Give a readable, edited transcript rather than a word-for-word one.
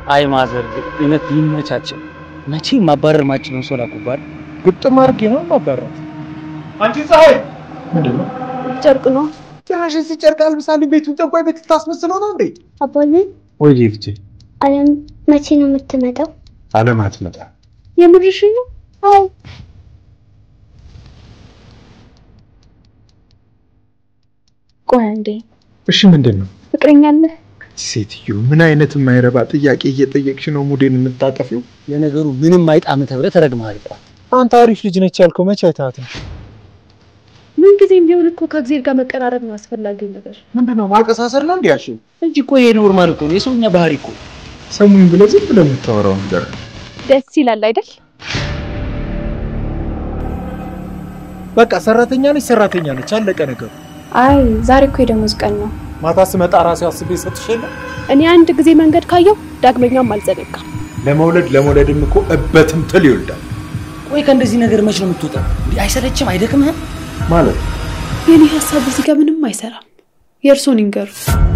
አይ ማዘር እነት ይመቻቸው መቼ ማባረር ማጭነው ሶላኩባል ግጥም አድርጌ ነው ማባረር አንቺ ፀሐይ ምንድነው ጨርቅ ነው ጭራሽ እዚህ ጨርቅ አልብሳል ቤቱን ጠንቋይ ቤት ታስመስለው ነው እንዴ አባዬ ወይ ጂፍቲ አለም መቼ ነው የምትመጣው አለም አትመጣ የምርሽ ነው አዎ ቆይ እንዴ እሺ ምንድነው ፍቅረኛ አለ ሴትዮ ምን አይነት የማይረባ ጥያቄ እየጠየቅሽ ነው ሙዴን የምታጠፊው የነገሩ ምንም አይጣም ተብለ ተረግማል አንተ አሪፍ ልጅ ነች ያልከው መቼ አይታት ምን ጊዜም ቢሆን እኮ ከእግዚአብሔር ጋር መቀራረብ ነው አስፈላጊ ነገር ምንድነው ማቀሳሰር ነው እንዴ ያሺ እንጂ እኮ ይሄ ኖርማል እኮ ነው የሰውኛ ባህሪ እኮ ሰሙኝ ብለህ ዝም ብለህ የምታወራው ነገር ደስ ይላል አይደል በቃ ሰራተኛ ነች አለቀ ነገር አይ ዛሬ እኮ የደሞዝ ቀን ነው ማታ ስመጣ ራሴ አስቤ ሰጥሽኝ እኔ አንድ ጊዜ መንገድ ካየው ዳግመኛም አልዘነጋም ለመውለድም እኮ እበትም ትል ይወልዳል ወይ ከእንደዚህ ነገር መች ነው የምትወጣው እንዴ አይሰለችም አይደክምህም ማለት የኔ ሐሳብ እዚህ ጋር ምንም አይሰራም የእርሶን ይንገሩ